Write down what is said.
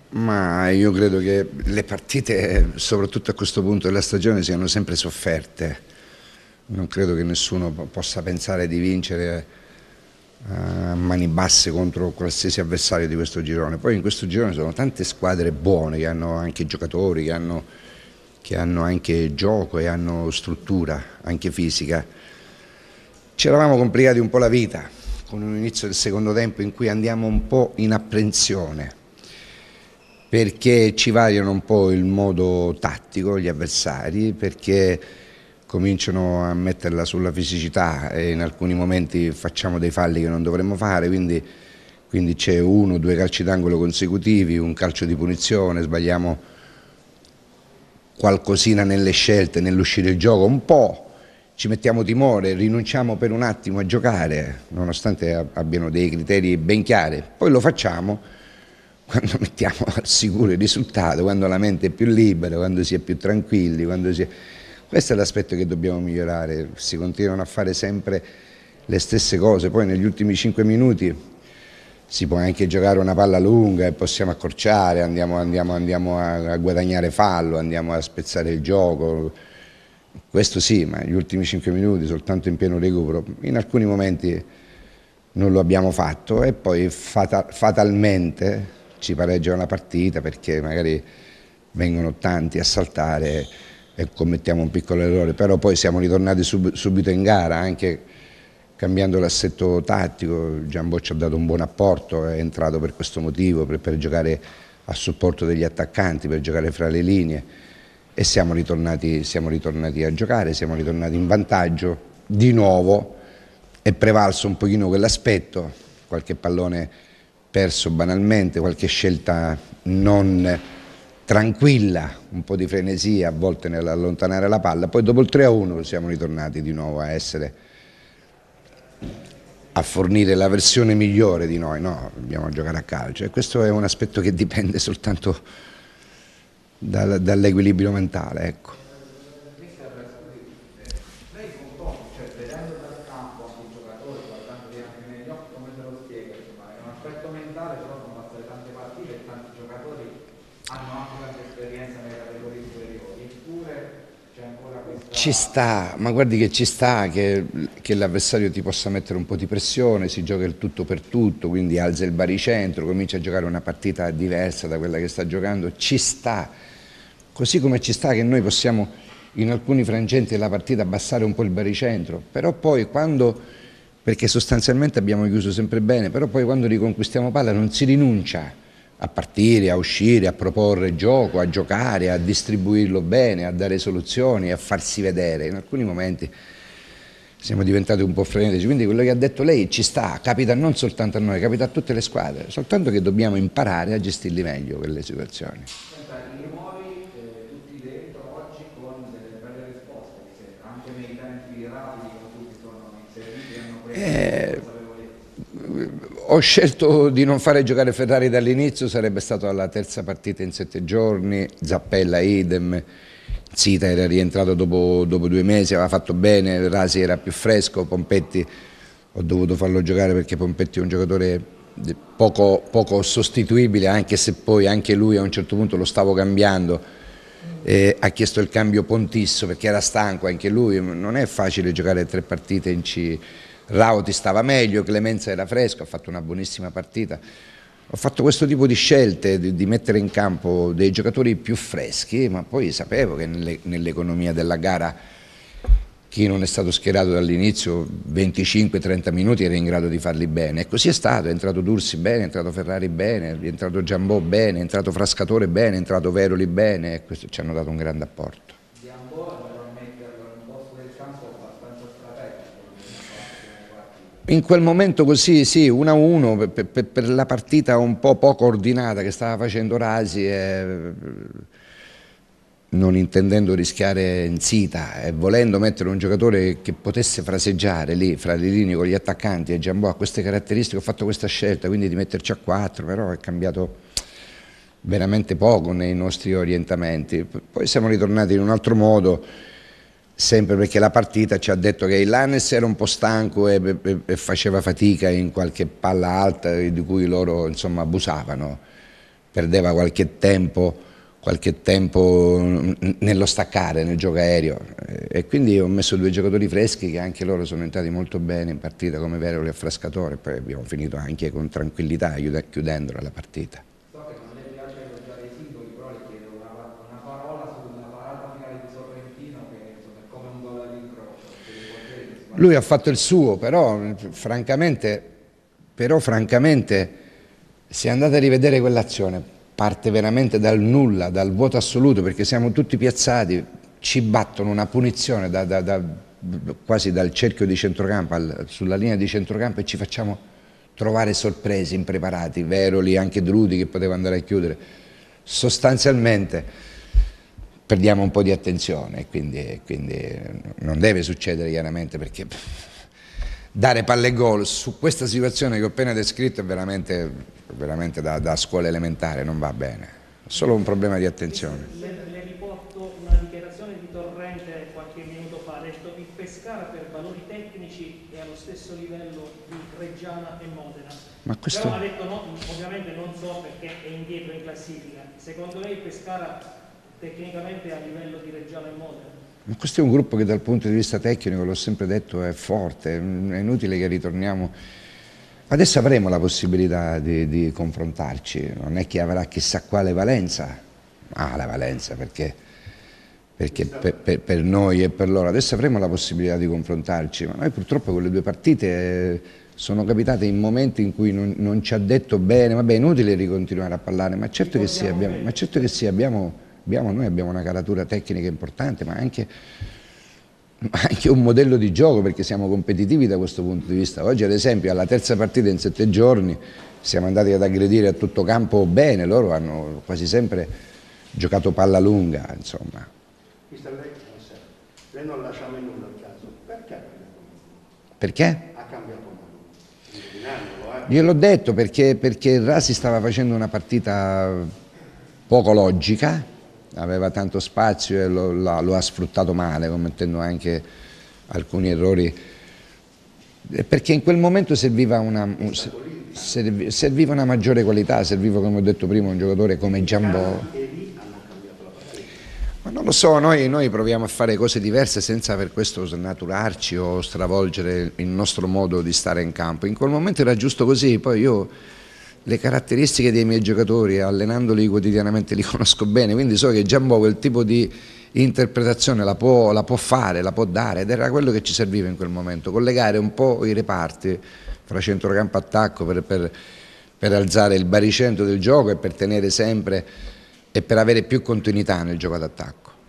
Ma io credo che le partite, soprattutto a questo punto della stagione, siano sempre sofferte. Non credo che nessuno possa pensare di vincere a mani basse contro qualsiasi avversario di questo girone. Poi in questo girone sono tante squadre buone che hanno anche giocatori, che hanno anche gioco e hanno struttura, anche fisica. Ci eravamo complicati un po' la vita con un inizio del secondo tempo in cui andiamo un po' in apprensione, perché ci variano un po' il modo tattico gli avversari, perché cominciano a metterla sulla fisicità e in alcuni momenti facciamo dei falli che non dovremmo fare, quindi c'è uno o due calci d'angolo consecutivi, un calcio di punizione, sbagliamo qualcosina nelle scelte, nell'uscire il gioco, un po' ci mettiamo timore, rinunciamo per un attimo a giocare, nonostante abbiano dei criteri ben chiari, poi lo facciamo quando mettiamo al sicuro il risultato, quando la mente è più libera, quando si è più tranquilli, questo è l'aspetto che dobbiamo migliorare. Si continuano a fare sempre le stesse cose, poi negli ultimi 5 minuti si può anche giocare una palla lunga e possiamo accorciare, andiamo a guadagnare fallo, andiamo a spezzare il gioco, questo sì, ma negli ultimi 5 minuti soltanto in pieno recupero, in alcuni momenti non lo abbiamo fatto e poi fatalmente ci pareggiano la partita perché magari vengono tanti a saltare e commettiamo un piccolo errore, però poi siamo ritornati subito in gara, anche cambiando l'assetto tattico. Giambò ci ha dato un buon apporto, è entrato per questo motivo, per giocare a supporto degli attaccanti, per giocare fra le linee e siamo ritornati a giocare, siamo ritornati in vantaggio, di nuovo è prevalso un pochino quell'aspetto, qualche pallone perso banalmente, qualche scelta non tranquilla, un po' di frenesia a volte nell'allontanare la palla, poi dopo il 3-1 siamo ritornati di nuovo a fornire la versione migliore di noi, no, dobbiamo giocare a calcio e questo è un aspetto che dipende soltanto dall'equilibrio mentale, ecco. Ci sta, ma guardi che ci sta che l'avversario ti possa mettere un po' di pressione, si gioca il tutto per tutto, quindi alza il baricentro, comincia a giocare una partita diversa da quella che sta giocando, ci sta, così come ci sta che noi possiamo in alcuni frangenti della partita abbassare un po' il baricentro, però poi perché sostanzialmente abbiamo chiuso sempre bene, però poi quando riconquistiamo palla non si rinuncia a partire, a uscire, a proporre gioco, a giocare, a distribuirlo bene, a dare soluzioni, a farsi vedere. In alcuni momenti siamo diventati un po' frenetici, quindi quello che ha detto lei ci sta, capita non soltanto a noi, capita a tutte le squadre, soltanto che dobbiamo imparare a gestirli meglio quelle situazioni. Senta, i rumori tutti dentro oggi con delle belle risposte, mi sembra, anche nei tempi rapidi con cui si sono inseriti e hanno preso consapevolezza. Ho scelto di non fare giocare Ferrari dall'inizio, sarebbe stata la terza partita in 7 giorni, Zappella idem, Zita era rientrato dopo 2 mesi, aveva fatto bene, Rasi era più fresco, Pompetti ho dovuto farlo giocare perché Pompetti è un giocatore poco sostituibile, anche se poi anche lui a un certo punto lo stavo cambiando, ha chiesto il cambio Pontisso perché era stanco anche lui, non è facile giocare 3 partite in C. Rauti stava meglio, Clemenza era fresco, ha fatto una buonissima partita. Ho fatto questo tipo di scelte, di mettere in campo dei giocatori più freschi, ma poi sapevo che nell'economia della gara chi non è stato schierato dall'inizio 25-30 minuti era in grado di farli bene. E così è stato, è entrato Dursi bene, è entrato Ferrari bene, è entrato Giambò bene, è entrato Frascatore bene, è entrato Veroli bene e questo ci hanno dato un grande apporto. In quel momento così, sì, 1-1 per la partita un po' poco ordinata che stava facendo Rasi e non intendendo rischiare Nzita e volendo mettere un giocatore che potesse fraseggiare lì fra le linee con gli attaccanti e Giambò ha queste caratteristiche, ho fatto questa scelta, quindi di metterci a 4, però è cambiato veramente poco nei nostri orientamenti. Poi siamo ritornati in un altro modo, sempre perché la partita ci ha detto che il Lannes era un po' stanco e faceva fatica in qualche palla alta di cui loro insomma abusavano. perdeva qualche tempo nello staccare, nel gioco aereo, e quindi ho messo 2 giocatori freschi che anche loro sono entrati molto bene in partita, come Veroli e Frascatore, e poi abbiamo finito anche con tranquillità chiudendola la partita. So che non le piace elogiare i singoli, però le chiedo una parola sulla parata finale di Sorrentino, che insomma, è come un gol all'incrocio. Lui ha fatto il suo, però francamente se andate a rivedere quell'azione, parte veramente dal nulla, dal vuoto assoluto, perché siamo tutti piazzati, ci battono una punizione quasi dal cerchio di centrocampo sulla linea di centrocampo e ci facciamo trovare sorpresi, impreparati, Veroli, anche Drudi che poteva andare a chiudere. Sostanzialmente perdiamo un po' di attenzione, quindi non deve succedere chiaramente, perché dare palle e gol su questa situazione che ho appena descritto è veramente da scuola elementare, non va bene, è solo un problema di attenzione. Le riporto una dichiarazione di Torrente qualche minuto fa, ha detto il Pescara per valori tecnici è allo stesso livello di Reggiana e Modena. Ma questo... Però ha detto no, ovviamente non so perché è indietro in classifica. Secondo lei il Pescara tecnicamente è a livello di Reggiana e Modena? Ma questo è un gruppo che dal punto di vista tecnico, l'ho sempre detto, è forte, è inutile che ritorniamo. Adesso avremo la possibilità di confrontarci, non è che avrà chissà quale valenza, la valenza perché per noi e per loro, adesso avremo la possibilità di confrontarci, ma noi purtroppo quelle 2 partite sono capitate in momenti in cui non ci ha detto bene, vabbè è inutile ricontinuare a parlare, ma certo che sì, noi abbiamo una caratura tecnica importante, ma anche un modello di gioco, perché siamo competitivi da questo punto di vista. Oggi ad esempio alla terza partita in 7 giorni siamo andati ad aggredire a tutto campo bene, loro hanno quasi sempre giocato palla lunga, insomma. Lei non lascia mai nulla al caso, perché? Perché? Ha cambiato modo, Io l'ho detto perché Rasi stava facendo una partita poco logica, aveva tanto spazio e lo ha sfruttato male, commettendo anche alcuni errori, perché in quel momento serviva una maggiore qualità, serviva, come ho detto prima, un giocatore come Giambò. Ma non lo so, noi proviamo a fare cose diverse senza per questo snaturarci o stravolgere il nostro modo di stare in campo. In quel momento era giusto così, poi io le caratteristiche dei miei giocatori, allenandoli quotidianamente, li conosco bene, quindi so che Giambò quel tipo di interpretazione la può fare, la può dare, ed era quello che ci serviva in quel momento, collegare un po' i reparti fra centrocampo e attacco per alzare il baricentro del gioco e per tenere sempre e per avere più continuità nel gioco d'attacco.